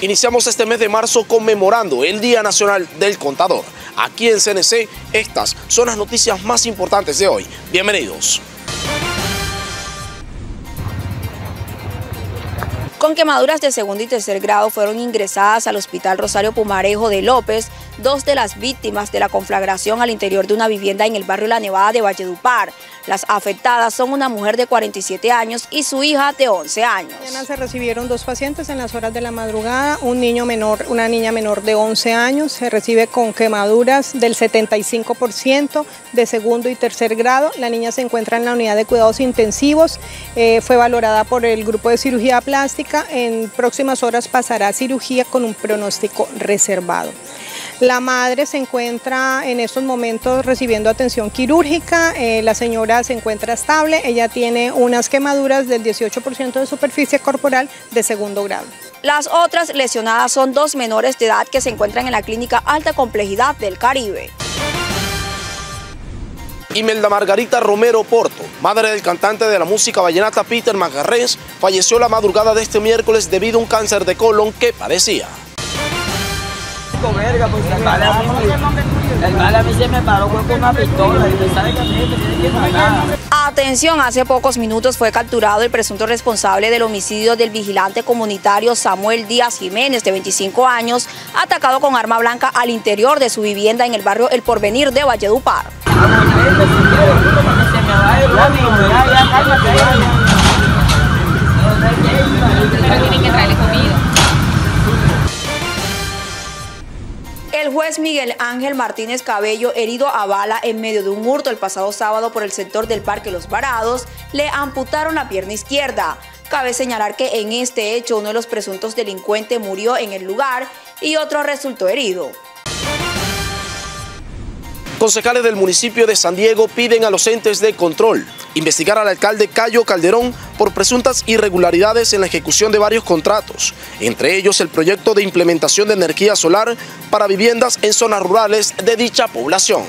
Iniciamos este mes de marzo conmemorando el Día Nacional del Contador. Aquí en CNC, estas son las noticias más importantes de hoy. Bienvenidos. Con quemaduras de segundo y tercer grado fueron ingresadas al Hospital Rosario Pumarejo de López dos de las víctimas de la conflagración al interior de una vivienda en el barrio La Nevada de Valledupar. Las afectadas son una mujer de 47 años y su hija de 11 años. Mañana se recibieron dos pacientes en las horas de la madrugada, un niño menor, una niña menor de 11 años, se recibe con quemaduras del 75% de segundo y tercer grado. La niña se encuentra en la unidad de cuidados intensivos, fue valorada por el grupo de cirugía plástica, en próximas horas pasará a cirugía con un pronóstico reservado. La madre se encuentra en estos momentos recibiendo atención quirúrgica, la señora se encuentra estable, ella tiene unas quemaduras del 18% de superficie corporal de segundo grado. Las otras lesionadas son dos menores de edad que se encuentran en la clínica Alta Complejidad del Caribe. Imelda Margarita Romero Porto, madre del cantante de la música vallenata Peter Magarrés, falleció la madrugada de este miércoles debido a un cáncer de colon que padecía. Verga, pues el mal a mí se me paró con una pistola y me sabe que a mí me tiene que matar. Atención, hace pocos minutos fue capturado el presunto responsable del homicidio del vigilante comunitario Samuel Díaz Jiménez, de 25 años, atacado con arma blanca al interior de su vivienda en el barrio El Porvenir de Valledupar. Tienen que traerle comida. El juez Miguel Ángel Martínez Cabello, herido a bala en medio de un hurto el pasado sábado por el sector del Parque Los Varados, le amputaron la pierna izquierda. Cabe señalar que en este hecho uno de los presuntos delincuentes murió en el lugar y otro resultó herido. Concejales del municipio de San Diego piden a los entes de control investigar al alcalde Cayo Calderón por presuntas irregularidades en la ejecución de varios contratos, entre ellos el proyecto de implementación de energía solar para viviendas en zonas rurales de dicha población.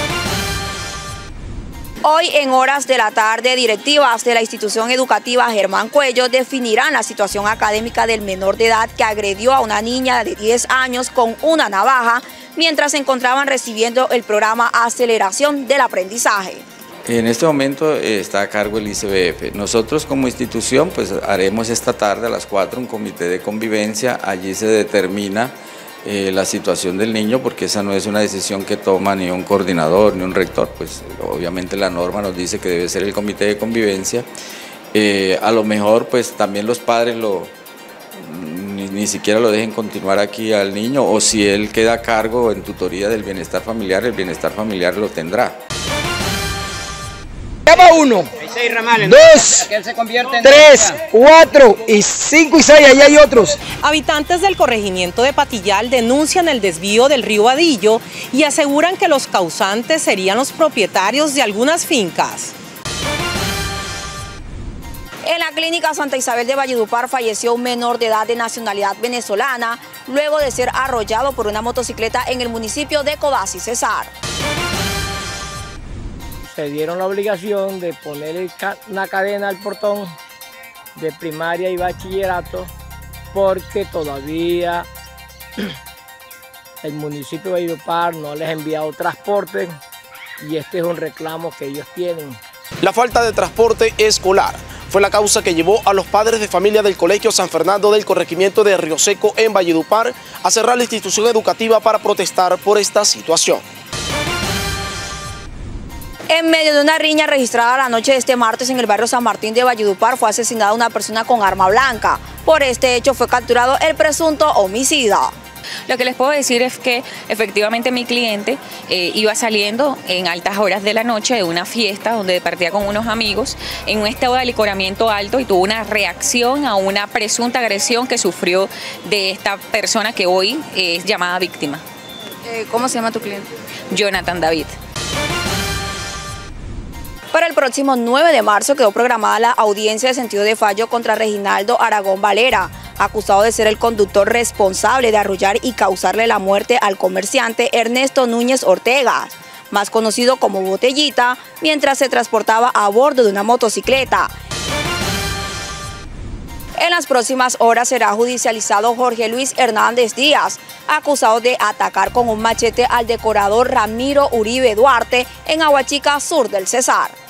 Hoy en horas de la tarde, directivas de la institución educativa Germán Cuello definirán la situación académica del menor de edad que agredió a una niña de 10 años con una navaja mientras se encontraban recibiendo el programa Aceleración del Aprendizaje. En este momento está a cargo el ICBF. Nosotros como institución pues haremos esta tarde a las 4 un comité de convivencia, allí se determina la situación del niño, porque esa no es una decisión que toma ni un coordinador ni un rector, pues obviamente la norma nos dice que debe ser el comité de convivencia. A lo mejor pues también los padres ni siquiera lo dejen continuar aquí al niño, o si él queda a cargo en tutoría del bienestar familiar, el bienestar familiar lo tendrá. Llama 1, 2, 3, 4 y 5 y 6, ahí hay otros. Habitantes del corregimiento de Patillal denuncian el desvío del río Vadillo y aseguran que los causantes serían los propietarios de algunas fincas. En la clínica Santa Isabel de Valledupar falleció un menor de edad de nacionalidad venezolana luego de ser arrollado por una motocicleta en el municipio de Codazzi, Cesar. Se dieron la obligación de poner una cadena al portón de primaria y bachillerato porque todavía el municipio de Valledupar no les ha enviado transporte y este es un reclamo que ellos tienen. La falta de transporte escolar fue la causa que llevó a los padres de familia del Colegio San Fernando del corregimiento de Río Seco en Valledupar a cerrar la institución educativa para protestar por esta situación. En medio de una riña registrada la noche de este martes en el barrio San Martín de Valledupar fue asesinada una persona con arma blanca. Por este hecho fue capturado el presunto homicida. Lo que les puedo decir es que efectivamente mi cliente iba saliendo en altas horas de la noche de una fiesta donde partía con unos amigos en un estado de alicoramiento alto y tuvo una reacción a una presunta agresión que sufrió de esta persona que hoy es llamada víctima. ¿Cómo se llama tu cliente? Jonathan David. Para el próximo 9 de marzo quedó programada la audiencia de sentido de fallo contra Reginaldo Aragón Valera, acusado de ser el conductor responsable de arrollar y causarle la muerte al comerciante Ernesto Núñez Ortega, más conocido como Botellita, mientras se transportaba a bordo de una motocicleta. En las próximas horas será judicializado Jorge Luis Hernández Díaz, acusado de atacar con un machete al decorador Ramiro Uribe Duarte en Aguachica, sur del Cesar.